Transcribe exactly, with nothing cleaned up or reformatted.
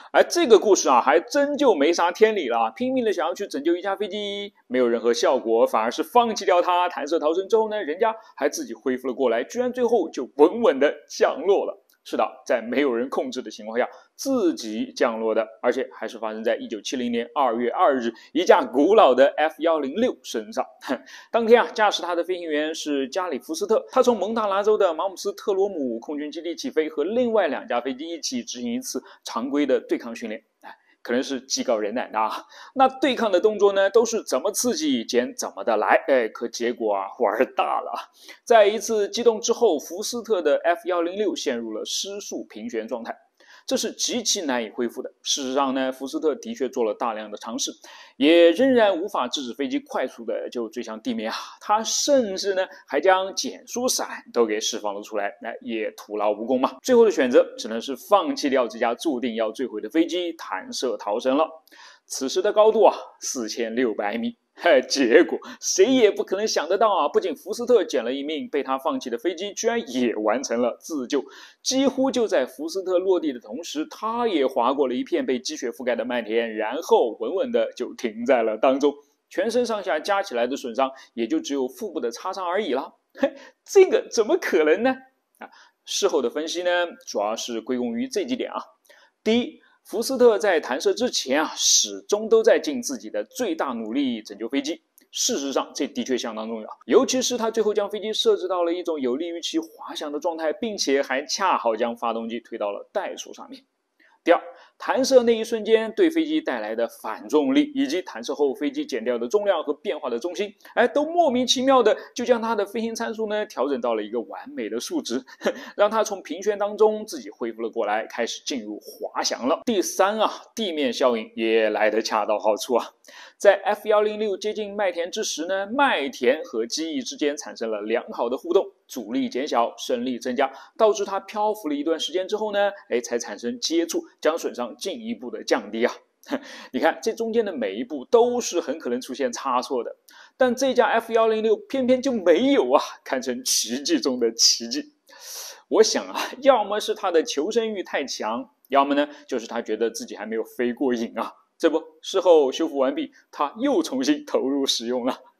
而这个故事啊，还真就没啥天理了。拼命的想要去拯救一架飞机，没有任何效果，反而是放弃掉它，弹射逃生之后呢，人家还自己恢复了过来，居然最后就稳稳的降落了。是的，在没有人控制的情况下自己降落的，而且还是发生在一九七零年二月二日一架古老的 F 一零六 身上。当天啊，驾驶它的飞行员是加里福斯特，他从蒙大拿州的马姆斯特罗姆空军基地起飞，和另外两架飞机一起执行一次常规的对抗训练。可能是技高人胆大啊，那对抗的动作呢，都是怎么刺激捡怎么的来，哎，可结果啊玩大了。在一次机动之后，福斯特的 F 一零六 陷入了失速平旋状态，这是极其难以恢复的。事实上呢，福斯特的确做了大量的尝试，也仍然无法制止飞机快速的就坠向地面啊。他甚至呢还将减速伞都给释放了出来，哎，也徒劳无功嘛。最后的选择只能是放弃掉这架注定要坠毁的飞机，弹射逃生了。此时的高度啊，四千六百米。嘿，结果谁也不可能想得到啊！不仅福斯特捡了一命，被他放弃的飞机居然也完成了自救。几乎就在福斯特落地的同时，他也划过了一片被积雪覆盖的麦田，然后稳稳的就停在了当中。全身上下加起来的损伤也就只有腹部的擦伤而已了。嘿，这个怎么可能呢？啊，事后的分析呢，主要是归功于这几点啊。第一，福斯特在弹射之前啊，始终都在尽自己的最大努力拯救飞机。事实上，这的确相当重要，尤其是他最后将飞机设置到了一种有利于其滑翔的状态，并且还恰好将发动机推到了怠速上面。第二，弹射那一瞬间对飞机带来的反重力，以及弹射后飞机减掉的重量和变化的重心，哎，都莫名其妙的就将它的飞行参数呢调整到了一个完美的数值，让它从平旋当中自己恢复了过来，开始进入滑翔了。第三啊，地面效应也来得恰到好处啊。在 F 一零六 接近麦田之时呢，麦田和机翼之间产生了良好的互动，阻力减小，升力增加，导致它漂浮了一段时间之后呢，哎，才产生接触，将损伤进一步的降低啊。你看这中间的每一步都是很可能出现差错的，但这架 F 一零六 偏偏就没有啊，堪称奇迹中的奇迹。我想啊，要么是他的求生欲太强，要么呢就是他觉得自己还没有飞过瘾啊。这不，事后修复完毕，他又重新投入使用了。